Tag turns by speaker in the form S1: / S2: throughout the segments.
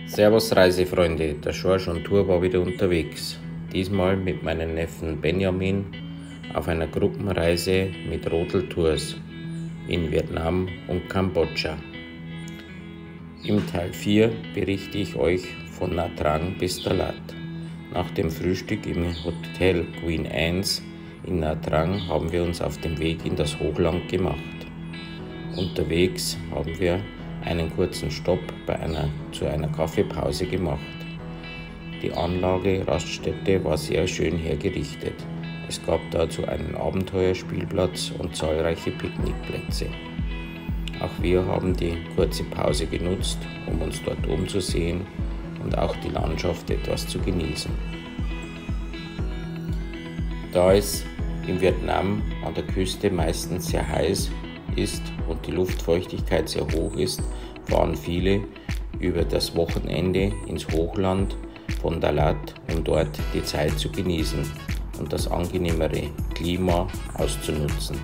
S1: Servus Reisefreunde, der Schorsch und Tour war wieder unterwegs. Diesmal mit meinem Neffen Benjamin auf einer Gruppenreise mit Rodel Tours in Vietnam und Kambodscha. Im Teil 4 berichte ich euch von Nha Trang bis Dalat. Nach dem Frühstück im Hotel Queen Anne's in Nha Trang haben wir uns auf den Weg in das Hochland gemacht. Unterwegs haben wir einen kurzen Stopp zu einer Kaffeepause gemacht. Die Anlage Raststätte war sehr schön hergerichtet. Es gab dazu einen Abenteuerspielplatz und zahlreiche Picknickplätze. Auch wir haben die kurze Pause genutzt, um uns dort umzusehen und auch die Landschaft etwas zu genießen. Da es in Vietnam an der Küste meistens sehr heiß ist und die Luftfeuchtigkeit sehr hoch ist, fahren viele über das Wochenende ins Hochland von Dalat, um dort die Zeit zu genießen und das angenehmere Klima auszunutzen.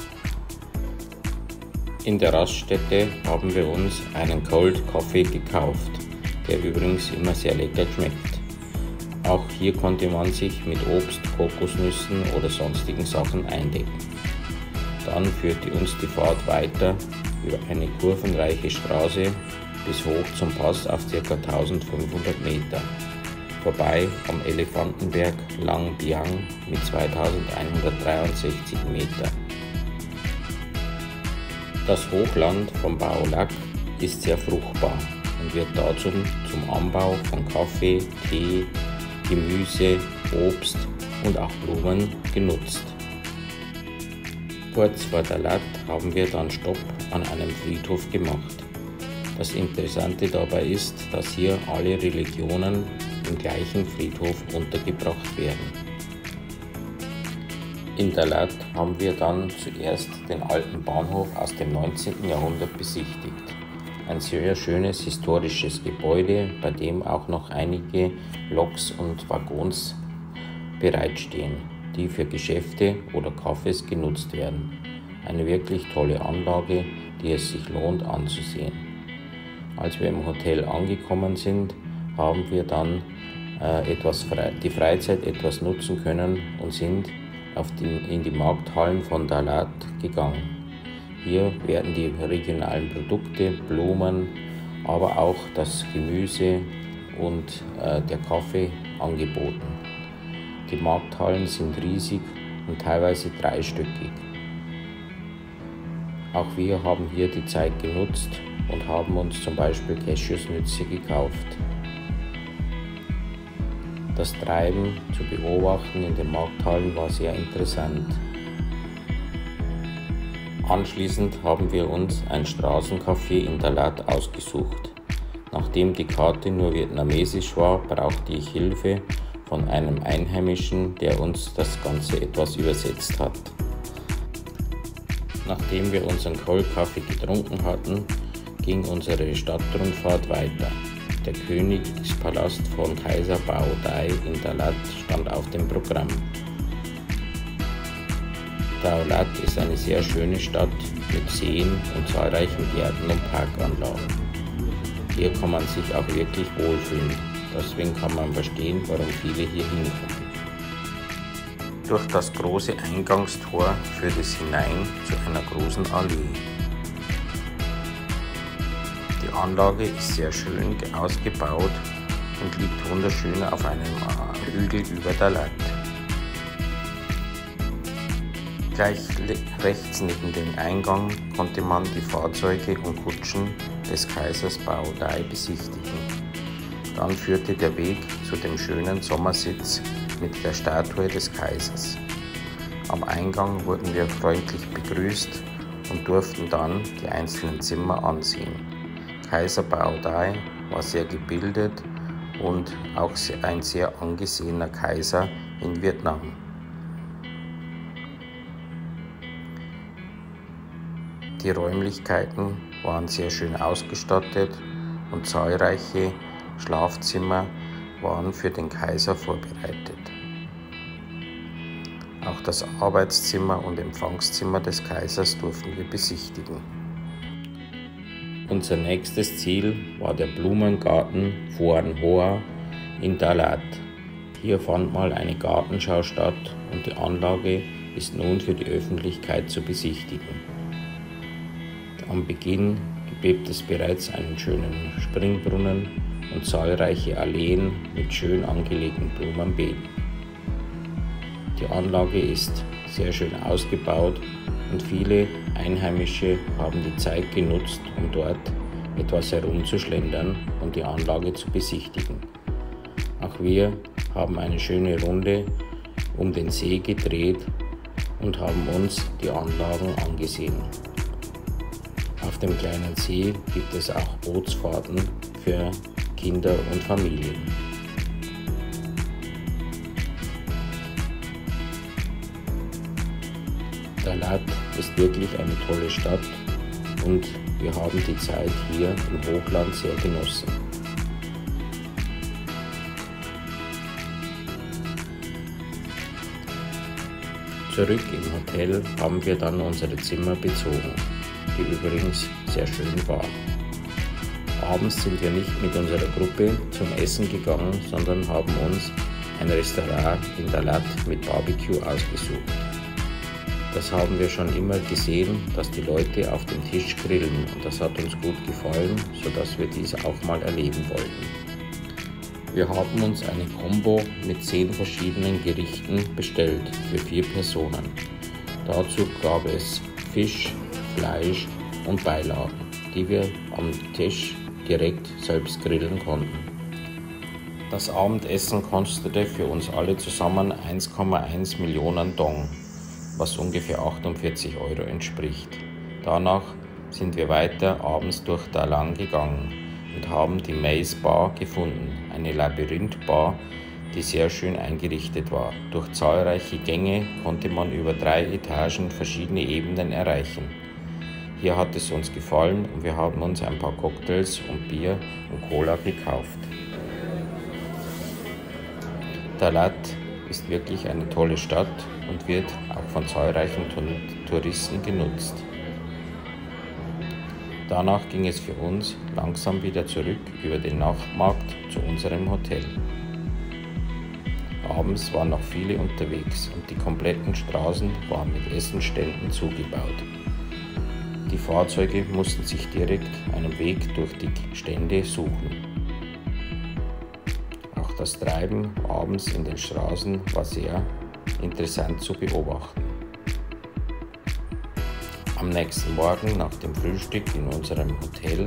S1: In der Raststätte haben wir uns einen Cold Coffee gekauft, der übrigens immer sehr lecker schmeckt. Auch hier konnte man sich mit Obst, Kokosnüssen oder sonstigen Sachen eindecken. Dann führte uns die Fahrt weiter über eine kurvenreiche Straße bis hoch zum Pass auf ca. 1500 Meter, vorbei am Elefantenberg Lang Biang mit 2163 Meter. Das Hochland von Bao Lac ist sehr fruchtbar und wird dazu zum Anbau von Kaffee, Tee, Gemüse, Obst und auch Blumen genutzt. Kurz vor Dalat haben wir dann Stopp an einem Friedhof gemacht. Das Interessante dabei ist, dass hier alle Religionen im gleichen Friedhof untergebracht werden. In Dalat haben wir dann zuerst den alten Bahnhof aus dem 19. Jahrhundert besichtigt. Ein sehr schönes historisches Gebäude, bei dem auch noch einige Loks und Waggons bereitstehen, die für Geschäfte oder Cafés genutzt werden. Eine wirklich tolle Anlage, die es sich lohnt anzusehen. Als wir im Hotel angekommen sind, haben wir dann die Freizeit etwas nutzen können und sind in die Markthallen von Dalat gegangen. Hier werden die regionalen Produkte, Blumen, aber auch das Gemüse und der Kaffee angeboten. Die Markthallen sind riesig und teilweise dreistöckig. Auch wir haben hier die Zeit genutzt und haben uns zum Beispiel Cashewsnüsse gekauft. Das Treiben zu beobachten in den Markthallen war sehr interessant. Anschließend haben wir uns ein Straßencafé in Dalat ausgesucht. Nachdem die Karte nur vietnamesisch war, brauchte ich Hilfe von einem Einheimischen, der uns das Ganze etwas übersetzt hat. Nachdem wir unseren Cold Kaffee getrunken hatten, ging unsere Stadtrundfahrt weiter. Der Königspalast von Kaiser Bao Dai in Dalat stand auf dem Programm. Dalat ist eine sehr schöne Stadt mit Seen und zahlreichen Gärten und Parkanlagen. Hier kann man sich auch wirklich wohlfühlen. Deswegen kann man verstehen, warum viele hier hinkommen. Durch das große Eingangstor führt es hinein zu einer großen Allee. Die Anlage ist sehr schön ausgebaut und liegt wunderschön auf einem Hügel über Dalat. Gleich rechts neben dem Eingang konnte man die Fahrzeuge und Kutschen des Kaisers Bao Dai besichtigen. Dann führte der Weg zu dem schönen Sommersitz mit der Statue des Kaisers. Am Eingang wurden wir freundlich begrüßt und durften dann die einzelnen Zimmer ansehen. Kaiser Bao Dai war sehr gebildet und auch ein sehr angesehener Kaiser in Vietnam. Die Räumlichkeiten waren sehr schön ausgestattet und zahlreiche Schlafzimmer waren für den Kaiser vorbereitet. Auch das Arbeitszimmer und Empfangszimmer des Kaisers durften wir besichtigen. Unser nächstes Ziel war der Blumengarten Phuan Hoa in Dalat. Hier fand mal eine Gartenschau statt und die Anlage ist nun für die Öffentlichkeit zu besichtigen. Am Beginn gibt es bereits einen schönen Springbrunnen und zahlreiche Alleen mit schön angelegten Blumenbeeten. Die Anlage ist sehr schön ausgebaut und viele Einheimische haben die Zeit genutzt, um dort etwas herumzuschlendern und die Anlage zu besichtigen. Auch wir haben eine schöne Runde um den See gedreht und haben uns die Anlagen angesehen. Auf dem kleinen See gibt es auch Bootsfahrten für Kinder und Familien. Dalat ist wirklich eine tolle Stadt und wir haben die Zeit hier im Hochland sehr genossen. Zurück im Hotel haben wir dann unsere Zimmer bezogen, die übrigens sehr schön waren. Abends sind wir nicht mit unserer Gruppe zum Essen gegangen, sondern haben uns ein Restaurant in Dalat mit Barbecue ausgesucht. Das haben wir schon immer gesehen, dass die Leute auf dem Tisch grillen und das hat uns gut gefallen, sodass wir dies auch mal erleben wollten. Wir haben uns eine Combo mit 10 verschiedenen Gerichten bestellt für 4 Personen. Dazu gab es Fisch, Fleisch und Beilagen, die wir am Tisch direkt selbst grillen konnten. Das Abendessen kostete für uns alle zusammen 1,1 Millionen Dong, was ungefähr 48 € entspricht. Danach sind wir weiter abends durch Da Lang gegangen und haben die Maze Bar gefunden, eine Labyrinth-Bar, die sehr schön eingerichtet war. Durch zahlreiche Gänge konnte man über 3 Etagen verschiedene Ebenen erreichen. Hier hat es uns gefallen und wir haben uns ein paar Cocktails und Bier und Cola gekauft. Dalat ist wirklich eine tolle Stadt und wird auch von zahlreichen Touristen genutzt. Danach ging es für uns langsam wieder zurück über den Nachtmarkt zu unserem Hotel. Abends waren noch viele unterwegs und die kompletten Straßen waren mit Essenständen zugebaut. Die Fahrzeuge mussten sich direkt einen Weg durch die Stände suchen. Auch das Treiben abends in den Straßen war sehr interessant zu beobachten. Am nächsten Morgen nach dem Frühstück in unserem Hotel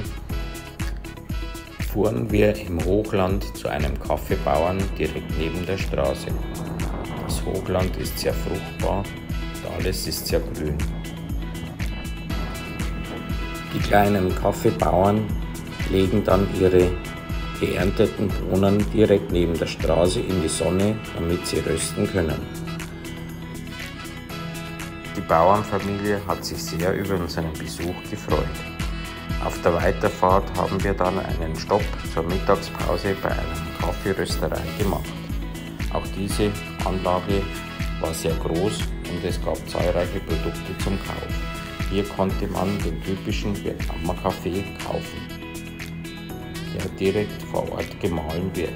S1: fuhren wir im Hochland zu einem Kaffeebauern direkt neben der Straße. Das Hochland ist sehr fruchtbar und alles ist sehr grün. Die kleinen Kaffeebauern legen dann ihre geernteten Bohnen direkt neben der Straße in die Sonne, damit sie rösten können. Die Bauernfamilie hat sich sehr über unseren Besuch gefreut. Auf der Weiterfahrt haben wir dann einen Stopp zur Mittagspause bei einer Kaffeerösterei gemacht. Auch diese Anlage war sehr groß und es gab zahlreiche Produkte zum Kauf. Hier konnte man den typischen Vietnamer Kaffee kaufen, der direkt vor Ort gemahlen wird.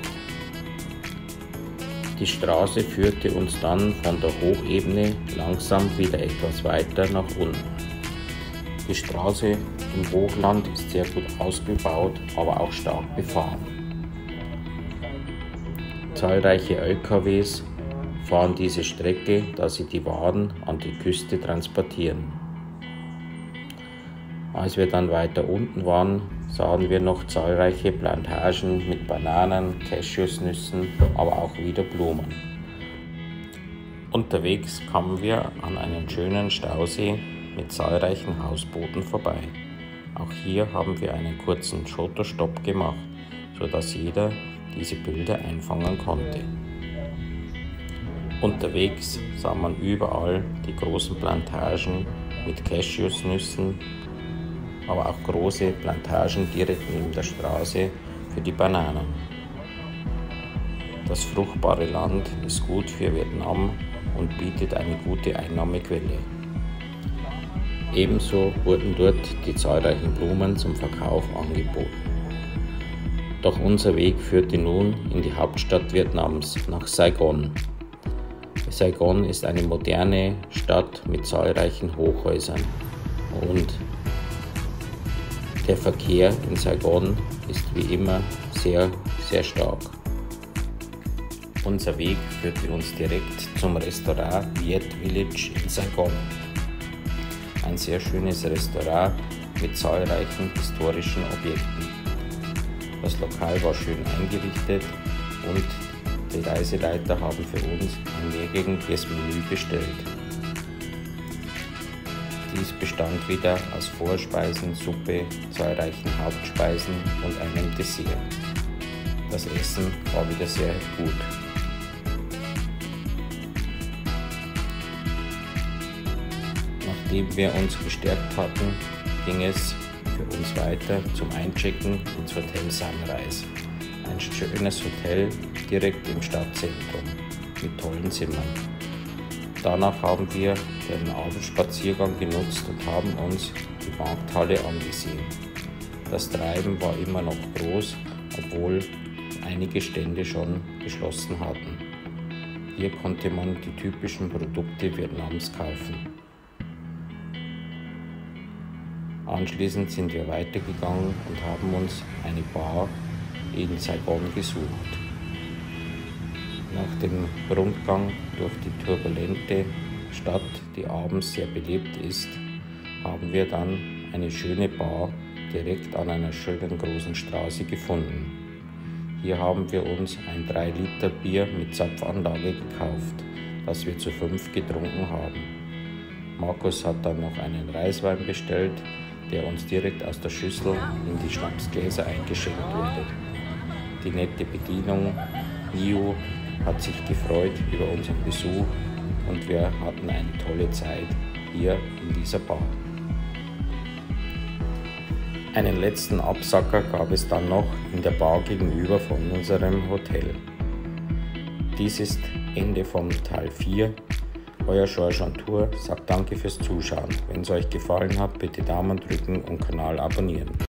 S1: Die Straße führte uns dann von der Hochebene langsam wieder etwas weiter nach unten. Die Straße im Hochland ist sehr gut ausgebaut, aber auch stark befahren. Zahlreiche LKWs fahren diese Strecke, da sie die Waren an die Küste transportieren. Als wir dann weiter unten waren, sahen wir noch zahlreiche Plantagen mit Bananen, Cashewsnüssen, aber auch wieder Blumen. Unterwegs kamen wir an einen schönen Stausee mit zahlreichen Hausbooten vorbei. Auch hier haben wir einen kurzen Fotostopp gemacht, sodass jeder diese Bilder einfangen konnte. Unterwegs sah man überall die großen Plantagen mit Cashewsnüssen, aber auch große Plantagen direkt neben der Straße für die Bananen. Das fruchtbare Land ist gut für Vietnam und bietet eine gute Einnahmequelle. Ebenso wurden dort die zahlreichen Blumen zum Verkauf angeboten. Doch unser Weg führte nun in die Hauptstadt Vietnams, nach Saigon. Saigon ist eine moderne Stadt mit zahlreichen Hochhäusern und der Verkehr in Saigon ist wie immer sehr, sehr stark. Unser Weg führte uns direkt zum Restaurant Viet Village in Saigon. Ein sehr schönes Restaurant mit zahlreichen historischen Objekten. Das Lokal war schön eingerichtet und die Reiseleiter haben für uns ein mehrgängiges Menü bestellt. Dies bestand wieder aus Vorspeisen, Suppe, zahlreichen Hauptspeisen und einem Dessert. Das Essen war wieder sehr gut. Nachdem wir uns gestärkt hatten, ging es für uns weiter zum Einchecken ins Hotel Sunrise. Ein schönes Hotel direkt im Stadtzentrum mit tollen Zimmern. Danach haben wir den Abendspaziergang genutzt und haben uns die Markthalle angesehen. Das Treiben war immer noch groß, obwohl einige Stände schon geschlossen hatten. Hier konnte man die typischen Produkte Vietnams kaufen. Anschließend sind wir weitergegangen und haben uns eine Bar in Saigon gesucht. Nach dem Rundgang durch die turbulente Stadt, die abends sehr belebt ist, haben wir dann eine schöne Bar direkt an einer schönen großen Straße gefunden. Hier haben wir uns ein 3-Liter Bier mit Zapfanlage gekauft, das wir zu 5 getrunken haben. Markus hat dann noch einen Reiswein bestellt, der uns direkt aus der Schüssel in die Schnapsgläser eingeschenkt wurde. Die nette Bedienung Nio hat sich gefreut über unseren Besuch und wir hatten eine tolle Zeit hier in dieser Bar. Einen letzten Absacker gab es dann noch in der Bar gegenüber von unserem Hotel. Dies ist Ende vom Teil 4. Euer George on Tour sagt danke fürs Zuschauen. Wenn es euch gefallen hat, bitte Daumen drücken und Kanal abonnieren.